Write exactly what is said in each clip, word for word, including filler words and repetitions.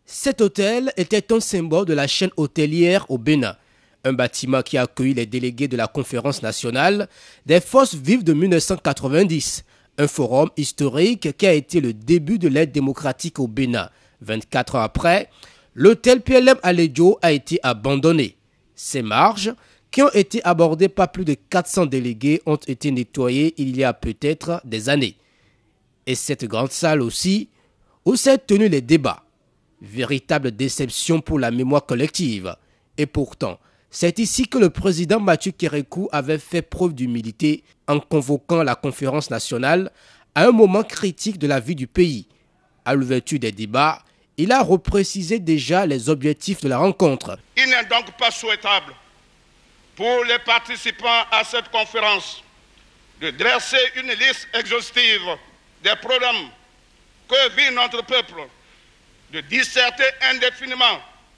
Cet hôtel était un symbole de la chaîne hôtelière au Bénin. Un bâtiment qui a accueilli les délégués de la Conférence nationale des forces vives de mille neuf cent quatre-vingt-dix. Un forum historique qui a été le début de l'aide démocratique au Bénin. vingt-quatre ans après, l'hôtel P L M Alejo a été abandonné. Ses marges, qui ont été abordées par plus de quatre cents délégués, ont été nettoyées il y a peut-être des années. Et cette grande salle aussi, où s'est tenu les débats. Véritable déception pour la mémoire collective. Et pourtant, c'est ici que le président Mathieu Kérékou avait fait preuve d'humilité en convoquant la conférence nationale à un moment critique de la vie du pays. À l'ouverture des débats, il a reprécisé déjà les objectifs de la rencontre. Il n'est donc pas souhaitable pour les participants à cette conférence de dresser une liste exhaustive des problèmes que vit notre peuple, de disserter indéfiniment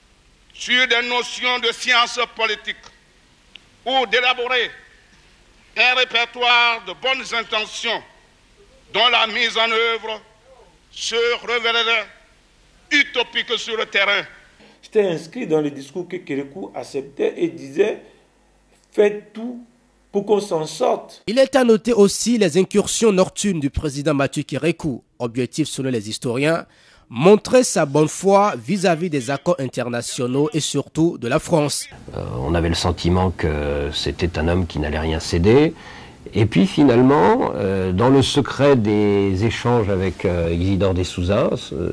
sur des notions de science politique ou d'élaborer un répertoire de bonnes intentions dont la mise en œuvre se révélerait utopique sur le terrain. J'étais inscrit dans le discours que Kérékou acceptait et disait « Faites tout pour qu'on s'en sorte ». Il est à noter aussi les incursions nocturnes du président Mathieu Kérékou. Objectif selon les historiens, montrer sa bonne foi vis-à-vis des accords internationaux et surtout de la France. Euh, on avait le sentiment que c'était un homme qui n'allait rien céder. Et puis finalement, euh, dans le secret des échanges avec euh, Isidore de Souza,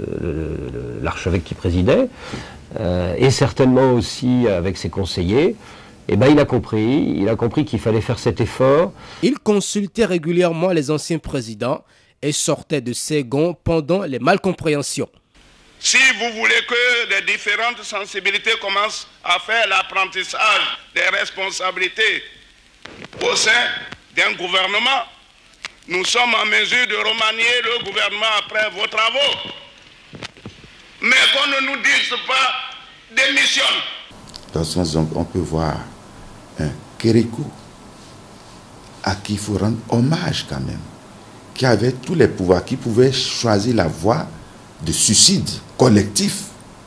euh, l'archevêque qui présidait, euh, et certainement aussi avec ses conseillers, eh ben, il a compris, il a compris qu'il fallait faire cet effort. Il consultait régulièrement les anciens présidents et sortait de ses gonds pendant les malcompréhensions. Si vous voulez que les différentes sensibilités commencent à faire l'apprentissage des responsabilités au sein d'un gouvernement, nous sommes en mesure de remanier le gouvernement après vos travaux. Mais qu'on ne nous dise pas démissionne. Dans son exemple, on peut voir un Kérékou à qui il faut rendre hommage quand même, qui avait tous les pouvoirs, qui pouvait choisir la voie de suicide collectif,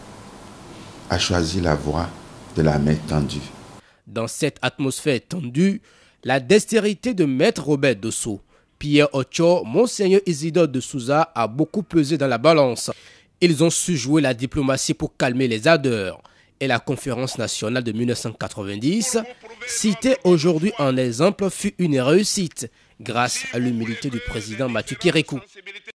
a choisi la voie de la main tendue. Dans cette atmosphère tendue, la dextérité de Maître Robert Dosso, Pierre Ocho, Monseigneur Isidore de Souza a beaucoup pesé dans la balance. Ils ont su jouer la diplomatie pour calmer les ardeurs. Et la conférence nationale de mille neuf cent quatre-vingt-dix, citée aujourd'hui en exemple, fut une réussite grâce à l'humilité du président Mathieu Kérékou.